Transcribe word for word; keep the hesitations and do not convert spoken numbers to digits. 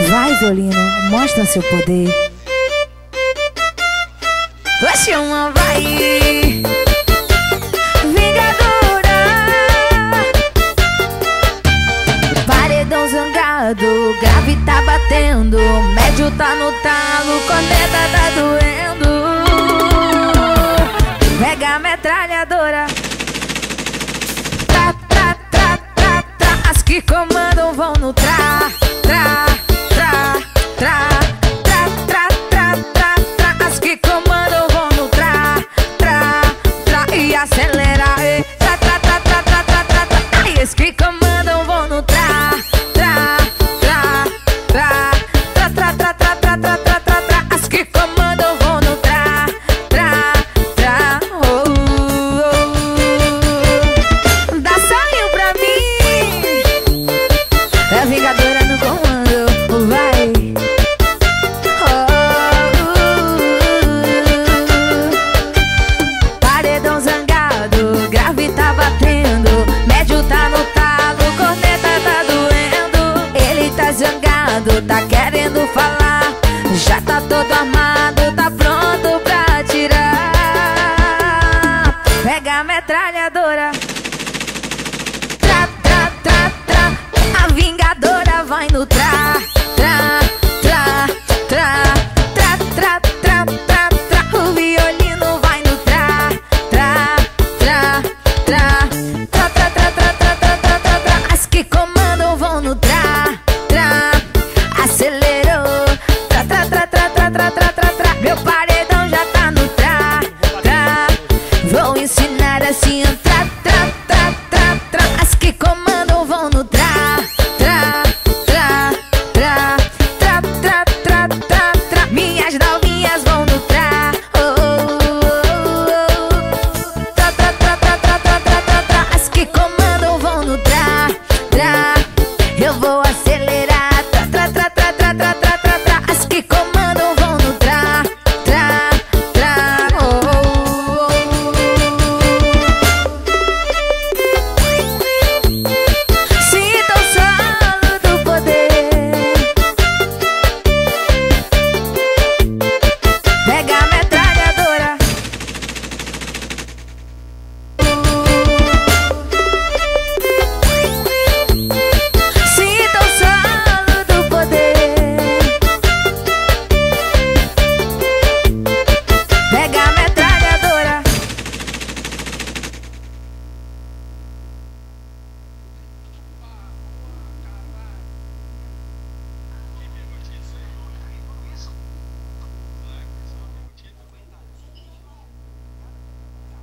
Vai, violino, mostra seu poder. Oxe, uma vai vingadora. Paredão zangado, grave tá batendo, médio tá no talo, corneta tá doendo. Pega a metralhadora. Tra, tra, tra, tra, tra. As que comandam vão no tra, tra, tra, tra, tra, tra, tra, tra, tra. As que comandam vão no tra, tra, tra. E acelera, e tra, tra, tra, tra, tra, tra, tra, tra. E as que comandam vão no tra, tra, tra, tra, tra, tra, tra, tra, tra, tra, tra, tra, tra. As que comandam vão no tra, tra, tra. Oh, oh, oh. Dá saiu pra mim. É vingadora no comando, vai. Paredão zangado, grave tá batendo, médio tá no talo, corneta tá doendo. Ele tá zangado, tá querendo falar, já tá todo armado, tá pronto pra atirar. Pega a metralhadora. Tra, tra, tra, tra. A vingadora vai no